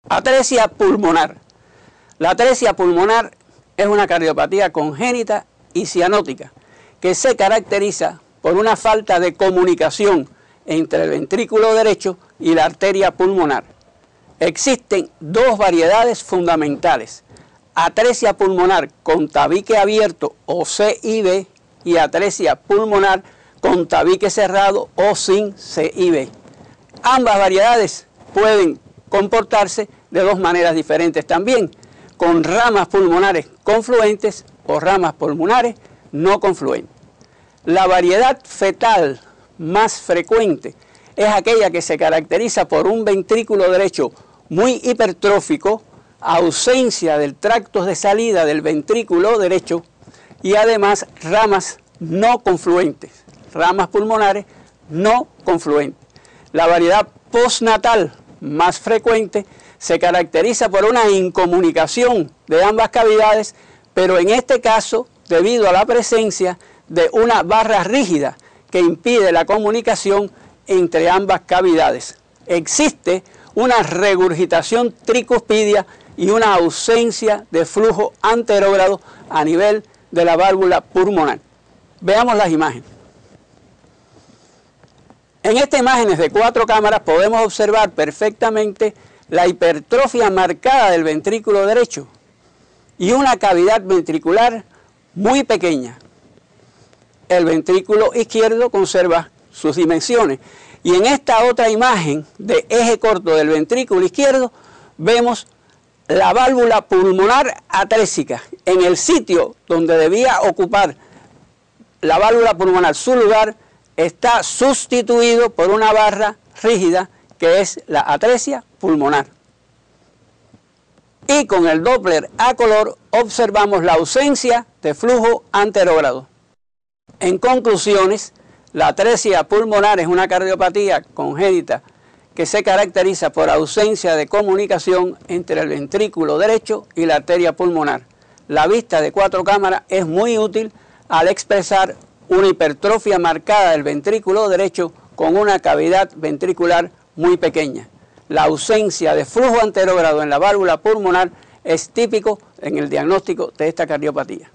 Atresia pulmonar. La atresia pulmonar es una cardiopatía congénita y cianótica que se caracteriza por una falta de comunicación entre el ventrículo derecho y la arteria pulmonar. Existen dos variedades fundamentales: atresia pulmonar con tabique abierto o CIB y atresia pulmonar con tabique cerrado o sin CIB. Ambas variedades pueden comportarse de dos maneras diferentes también, con ramas pulmonares confluentes o ramas pulmonares no confluentes. La variedad fetal más frecuente es aquella que se caracteriza por un ventrículo derecho muy hipertrófico, ausencia del tracto de salida del ventrículo derecho y además ramas no confluentes, ramas pulmonares no confluentes. La variedad postnatal más frecuente se caracteriza por una incomunicación de ambas cavidades, pero en este caso debido a la presencia de una barra rígida que impide la comunicación entre ambas cavidades. Existe una regurgitación tricuspidia y una ausencia de flujo anterógrado a nivel de la válvula pulmonar. Veamos las imágenes. En estas imágenes de 4 cámaras podemos observar perfectamente la hipertrofia marcada del ventrículo derecho y una cavidad ventricular muy pequeña. El ventrículo izquierdo conserva sus dimensiones. Y en esta otra imagen de eje corto del ventrículo izquierdo vemos la válvula pulmonar atrésica. En el sitio donde debía ocupar la válvula pulmonar su lugar, está sustituido por una barra rígida que es la atresia pulmonar. Y con el Doppler a color observamos la ausencia de flujo anterógrado. En conclusiones, la atresia pulmonar es una cardiopatía congénita que se caracteriza por ausencia de comunicación entre el ventrículo derecho y la arteria pulmonar. La vista de 4 cámaras es muy útil al expresar una hipertrofia marcada del ventrículo derecho con una cavidad ventricular muy pequeña. La ausencia de flujo anterógrado en la válvula pulmonar es típico en el diagnóstico de esta cardiopatía.